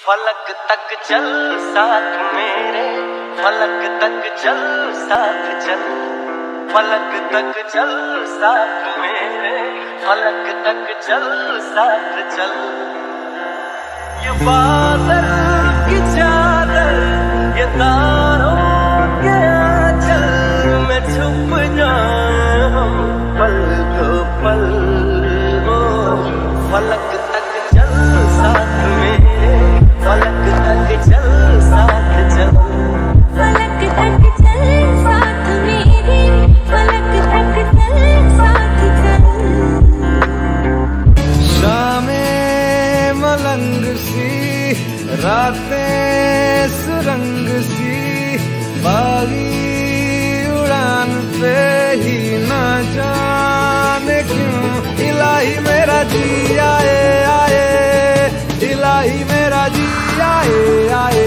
फलक तक चल साथ मेरे, फलक तक चल साथ चल, फलक तक चल साथ मेरे, फलक तक चल साथ चल। ये बादल की चादर, ये तारों के आंचल में छुप जाए हम पल दो पल। फलक तक चल साथ मेरे, फलक तक चल साथ चल, फलक तक चल साथ मेरे, फलक तक चल साथ चल। शामें मलंग सी, रातें सुरंग सी, बागी उड़ान पे ही न जाने क्यों इलाही मेरा जी आए आए, इलाही मेरा जी आए आए।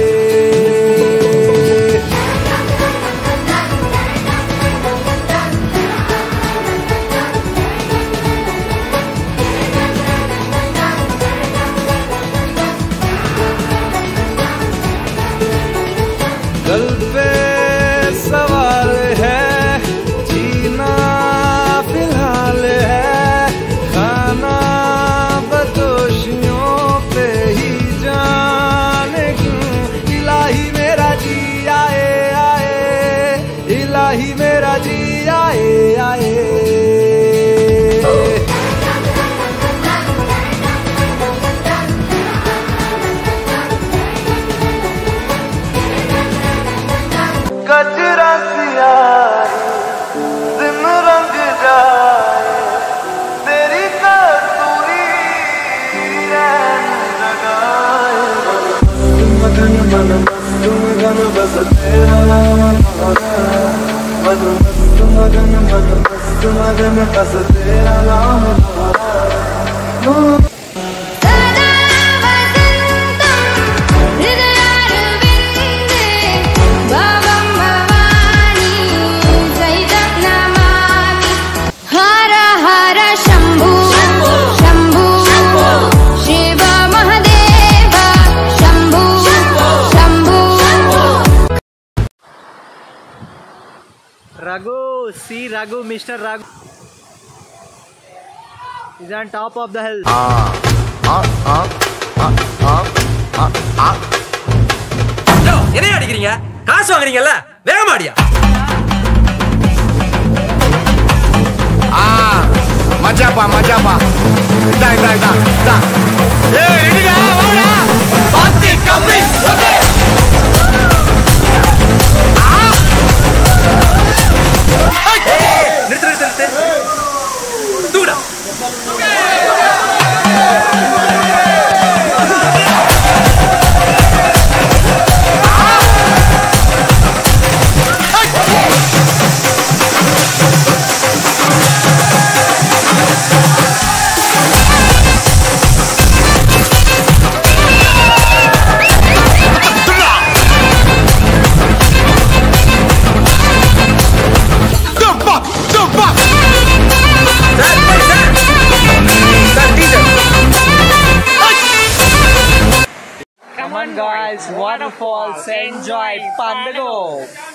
दिल पे सवाल है, जीना फिलहाल है, खाना बदोशियों पे ही जाने क्यों इलाही मेरा जी आए आए, इलाही मेरा जी आए आए। गजरा सियाही दिन रंग जाए, तेरी कसूरी रैन लगाए। मगन मन मस्त मगन बस तेरा मन मस्त मगन मन मस्त मगन बस तेरा नाम। Raghu, see Raghu, Mr. Raghu is on top of the hill. என்ன அடிக்கிறீங்க? காசு வாங்குறீங்கல்ல, வேகமாடியா? மஜாப்பா மஜாப்பா, இதா இதா இதா இதா. ஏய் இடிடா வாடா, பாத்தி கம்மி okay. Come on guys, waterfalls, enjoy Pandago.